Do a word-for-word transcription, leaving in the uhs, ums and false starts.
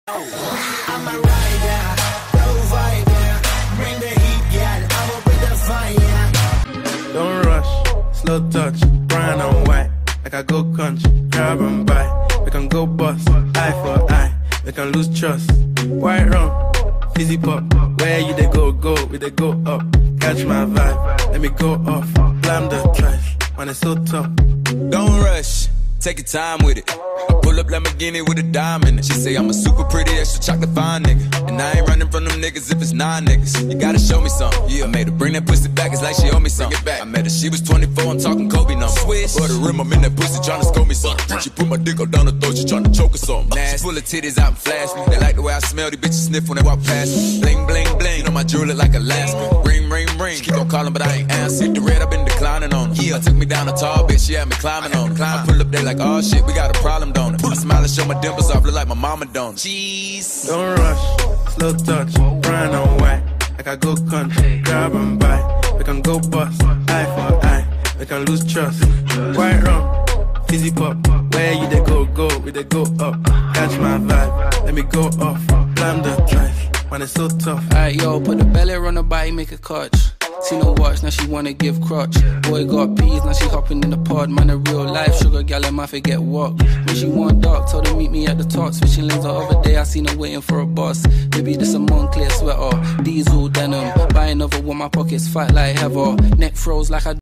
I'm a rider, provider, bring the heat, yeah, I'm up with the fire. Don't rush, slow touch, brown and white, like I go country, grab and buy. We can go bust, eye for eye, we can lose trust. White rum, fizzy pop, where you they go, go, we they go up. Catch my vibe, let me go off, blam the trash, man it's so tough. Don't rush, take your time with it. I pull up Lamborghini with a dime in it. She say I'm a super pretty, extra chocolate fine nigga, and I ain't running from them niggas if it's nine niggas. You gotta show me something. Yeah, I made her bring that pussy back, it's like she owe me something. Bring it back. I met her, she was twenty-four, I'm talking Kobe numbers. Swish. For the rim, I'm in that pussy tryna scope me something. She put my dick up down her throat, she tryna choke or something. Nasty. She full of titties out and flash me. They like the way I smell, these bitches sniff when they walk past me. Bling, bling, bling, you know my jewelry look like Alaska. Ring, ring, ring, she keep on calling but I ain't answer. Hit the red, I've been declining on her. Yeah, took me down a tall bitch, she had me climbing on her. I pull up there like, oh shit, we got a problem, don't it? I smile and show my dimples off, look like my mama don't. Jeez. Don't rush, slow touch, brown and white, like I go country, grab and buy. We can go bust, eye for eye, we can lose trust. White rum, fizzy pop, where you they go, go, we they go up. Catch my vibe, let me go off, blam the trash, man it's so tough. Alright yo, put the belly on her body, make a clutch. See no watch, now she wanna give crutch. Boy got peas, now she hopping in the pod. Man, a real life sugar gal, I might forget what. When she want dark, told her meet me at the top. Switching lanes the other day, I seen her waiting for a bus. Baby, this a Moncler sweater, diesel denim. Buy another one, my pockets fat like heather. Neck froze like I